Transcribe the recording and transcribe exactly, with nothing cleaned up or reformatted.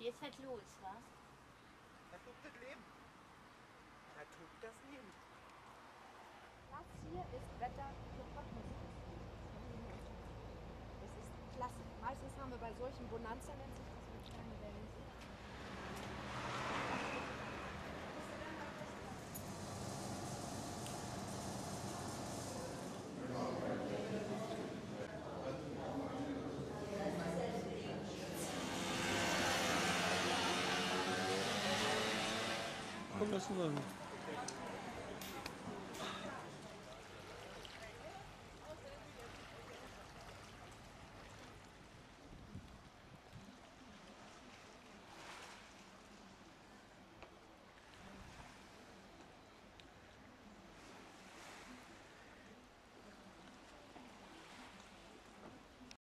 Jetzt halt los, wa? Da tut das Leben. Da tut das Leben. Das hier ist Wetter für Popmusik. Das ist klasse. Meistens haben wir bei solchen Bonanza, nennt sich das, mit kleinen Wellen. Komm, lass mal.